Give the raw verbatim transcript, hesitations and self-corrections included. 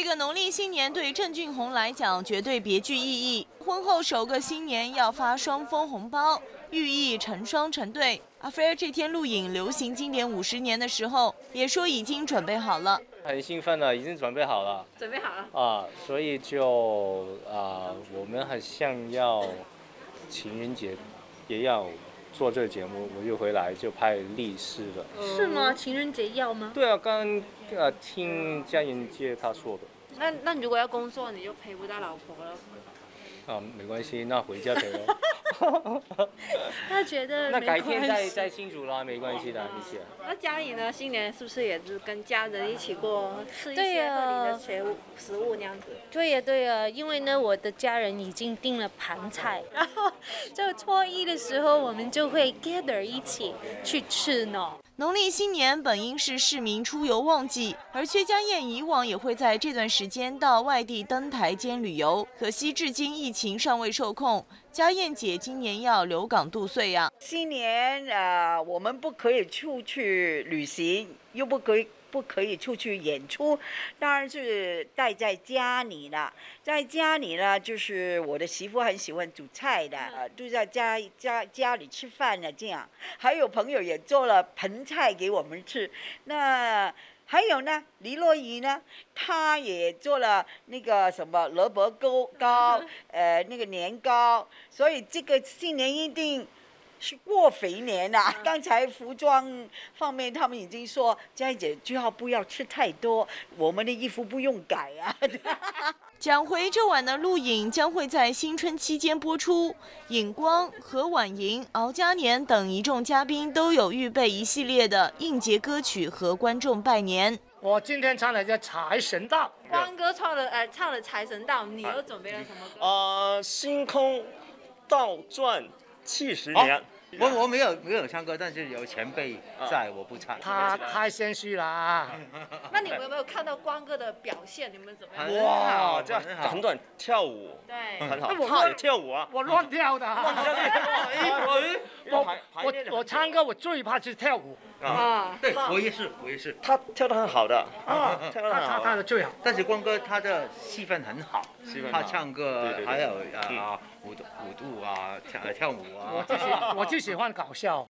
这个农历新年对郑俊弘来讲绝对别具意义。婚后首个新年要发双丰红包，寓意成双成对。阿菲儿这天录影流行经典五十年的时候，也说已经准备好了， 很兴奋了，已经准备好了。 准备好了啊，所以就啊，我们很像要情人节也要做这个节目，我就回来就拍历史了。 是吗？情人节要吗？ 对啊，刚刚呃听佳音姐她说的。 那那你如果要工作，你就陪不到老婆了。 啊，没关系，那回家陪咯。 他觉得那改天再再庆祝啦，没关系的，谢谢。 那家里呢？新年是不是也是跟家人一起过，吃一些贺龄的食物食物那样子？ 对呀对呀，因为呢，我的家人已经订了盘菜，然后就初一的时候，我们就会 gather 一起去吃呢。 农历新年本应是市民出游旺季，而薛家燕以往也会在这段时间到外地登台兼旅游。可惜至今疫情尚未受控，家燕姐今年要留港度岁呀。 新年呃，我们不可以出去旅行，又不可以不可以出去演出，当然是待在家里了。在家里呢，就是我的媳妇很喜欢煮菜的，呃，就在家家家里吃饭的这样。还有朋友也做了盆菜给我们吃。那还有呢，黎洛仪呢，她也做了那个什么萝卜糕糕，呃，那个年糕。所以这个新年一定是过肥年呐、啊！刚才服装方面他们已经说，佳怡姐最好不要吃太多，我们的衣服不用改啊。 讲回这晚的录影将会在新春期间播出，尹光、何婉莹、敖嘉年等一众嘉宾都有预备一系列的应节歌曲和观众拜年。 我今天唱的叫《财神到》， 光哥唱了呃唱了《财神到》，你又准备了什么歌？ 呃，星空倒转七十年。哦我我没有没有唱歌，但是有前辈在，我不唱。 他太谦虚了啊！ 那你们有没有看到光哥的表现？你们怎么样？ 哇，这样很短跳舞， 对， 很好。他也跳舞啊， 我乱跳的。 乱跳的。 我我我唱歌，我最怕是跳舞。 啊，对，我也是，我也是。 他跳得很好的啊，跳得很好。他他的最好。 但是光哥他的戏份很好，他唱歌还有啊舞舞步啊跳跳舞啊。 我就喜我就喜欢搞笑。